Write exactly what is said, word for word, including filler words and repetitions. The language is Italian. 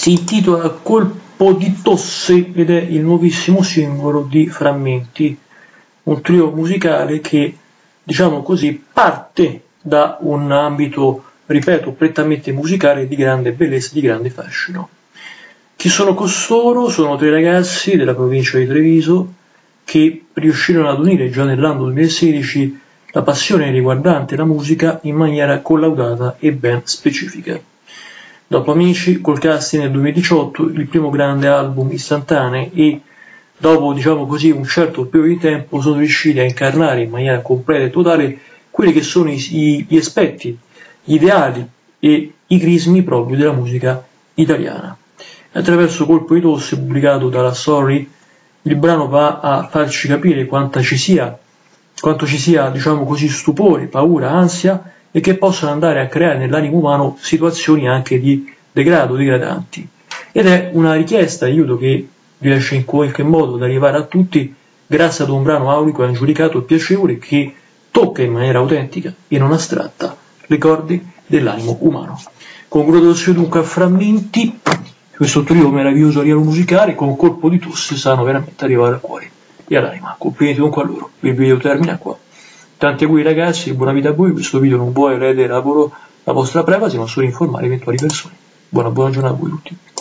si intitola Colpo di tosse ed è il nuovissimo singolo di Frammenti, un trio musicale che, diciamo così, parte da un ambito, ripeto, prettamente musicale di grande bellezza, di grande fascino. Chi sono costoro? Sono tre ragazzi della provincia di Treviso che riuscirono ad unire già nell'anno duemilasedici la passione riguardante la musica in maniera collaudata e ben specifica. Dopo Amici, col casting nel duemiladiciotto, il primo grande album istantaneo, e dopo, diciamo così, un certo periodo di tempo sono riusciti a incarnare in maniera completa e totale quelli che sono i, gli aspetti, gli ideali e i crismi proprio della musica italiana. Attraverso Colpo di tosse, pubblicato dalla Story, il brano va a farci capire quanta ci sia, quanto ci sia, diciamo così, stupore, paura, ansia, e che possono andare a creare nell'animo umano situazioni anche di degrado, degradanti. Ed è una richiesta di aiuto che riesce in qualche modo ad arrivare a tutti grazie ad un brano aulico, aggiudicato e piacevole che tocca in maniera autentica e non astratta le corde dell'animo umano. Congratulazioni dunque a Frammenti, questo trio meraviglioso a livello musicale, con Colpo di tosse sanno veramente arrivare al cuore e all'anima. Complimenti dunque a loro. Il video termina qua. Tanti auguri ragazzi, buona vita a voi. Questo video non vuole rendere lavoro la vostra privacy, ma solo informare eventuali persone. Buona buona giornata a voi tutti.